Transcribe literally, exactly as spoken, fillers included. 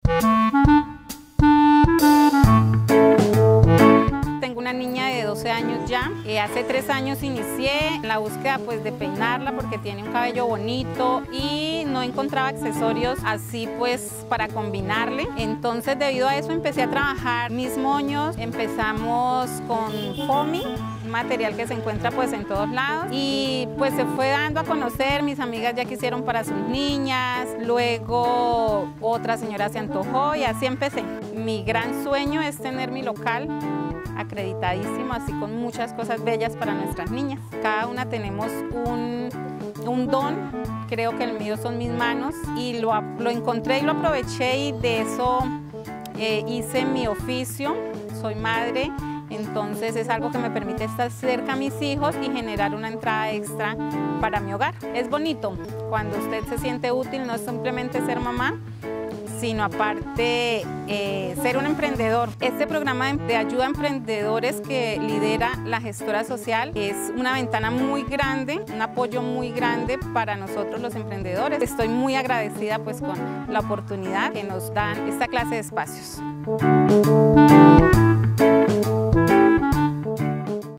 Tengo una niña de doce años ya. Eh, hace tres años inicié la búsqueda pues, de peinarla porque tiene un cabello bonito y no encontraba accesorios así pues para combinarle. Entonces debido a eso empecé a trabajar mis moños. Empezamos con foaming, un material que se encuentra pues en todos lados, y pues se fue dando a conocer. Mis amigas ya quisieron para sus niñas, luego otra señora se antojó y así empecé. Mi gran sueño es tener mi local acreditadísimo, así con muchas cosas bellas para nuestras niñas. Cada una tenemos un, un don, creo que el mío son mis manos, y lo, lo encontré y lo aproveché, y de eso eh, hice mi oficio. Soy madre, entonces es algo que me permite estar cerca a mis hijos y generar una entrada extra para mi hogar. Es bonito cuando usted se siente útil, no es simplemente ser mamá, sino aparte eh, ser un emprendedor. Este programa de ayuda a emprendedores que lidera la gestora social es una ventana muy grande, un apoyo muy grande para nosotros los emprendedores. Estoy muy agradecida pues con la oportunidad que nos dan esta clase de espacios.